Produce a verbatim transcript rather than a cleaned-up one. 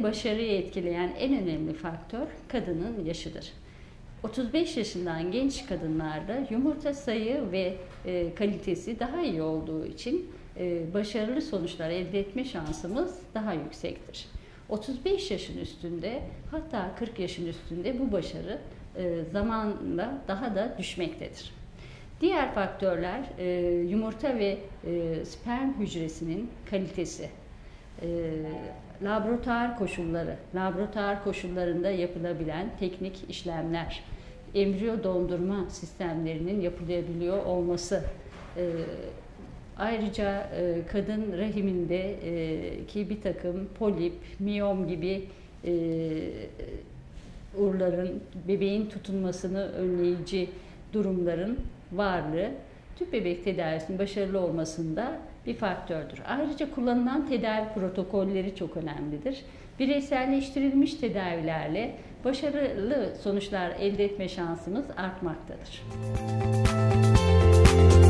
başarıyı etkileyen en önemli faktör kadının yaşıdır. otuz beş yaşından genç kadınlarda yumurta sayı ve e, kalitesi daha iyi olduğu için e, başarılı sonuçlar elde etme şansımız daha yüksektir. otuz beş yaşın üstünde, hatta kırk yaşın üstünde bu başarı e, zamanla daha da düşmektedir. Diğer faktörler e, yumurta ve e, sperm hücresinin kalitesi, e, laboratuvar koşulları, laboratuvar koşullarında yapılabilen teknik işlemler, embriyo dondurma sistemlerinin yapılabiliyor olması, e, ayrıca e, kadın rahiminde e, ki bir takım polip, miyom gibi e, urların, bebeğin tutunmasını önleyici durumların varlığı tüp bebek tedavisinin başarılı olmasında bir faktördür. Ayrıca kullanılan tedavi protokolleri çok önemlidir. Bireyselleştirilmiş tedavilerle başarılı sonuçlar elde etme şansımız artmaktadır.